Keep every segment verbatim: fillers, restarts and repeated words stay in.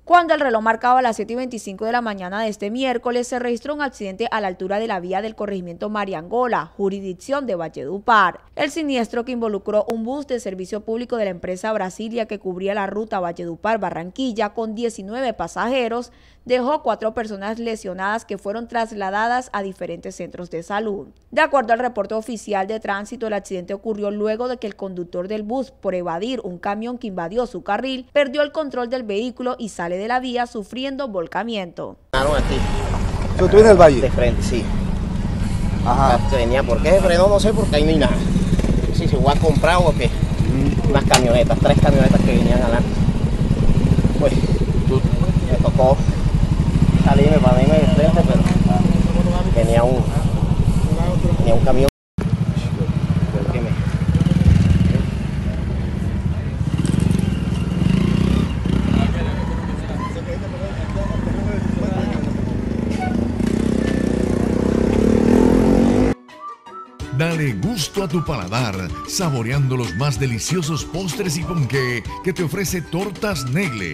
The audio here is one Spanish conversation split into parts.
Cuando el reloj marcaba las siete y veinticinco de la mañana de este miércoles, se registró un accidente a la altura de la vía del corregimiento Mariangola, jurisdicción de Valledupar. El siniestro, que involucró un bus de servicio público de la empresa Brasilia que cubría la ruta Valledupar-Barranquilla con diecinueve pasajeros, dejó cuatro personas lesionadas que fueron trasladadas a diferentes centros de salud. De acuerdo al reporte oficial de tránsito, el accidente ocurrió luego de que el conductor del bus, por evadir un camión que invadió su carril, perdió el control del vehículo y sale de la vía sufriendo volcamiento. Aquí. ¿Tú estás en el valle? De frente, sí. Ajá. Venía, ¿por qué frenó? No sé, porque ahí no hay nada. Si se fue a comprar o qué. Mm. Unas camionetas, tres camionetas que venían adelante. Pues, me tocó salirme para irme de frente, pero tenía un, tenía un camión. Que me... Dale gusto a tu paladar, saboreando los más deliciosos postres y ponqué que te ofrece Tortas Negle.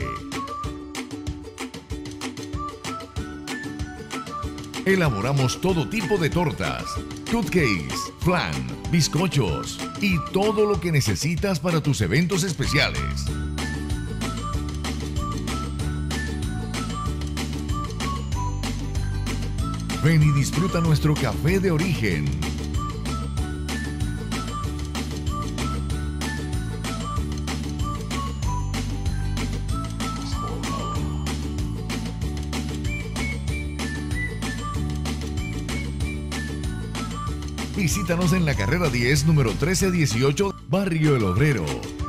Elaboramos todo tipo de tortas, cupcakes, flan, bizcochos y todo lo que necesitas para tus eventos especiales. Ven y disfruta nuestro café de origen. Visítanos en la carrera diez, número trece dieciocho, Barrio El Obrero.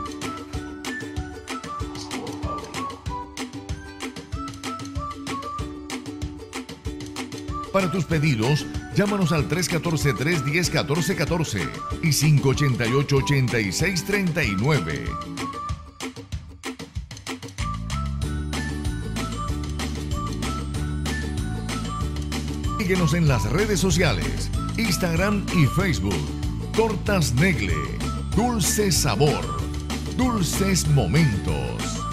Para tus pedidos, llámanos al tres uno cuatro, tres uno cero, uno cuatro uno cuatro y cinco ocho ocho, ocho seis tres nueve. Síguenos en las redes sociales, Instagram y Facebook. Tortas Negle, dulce sabor, dulces momentos.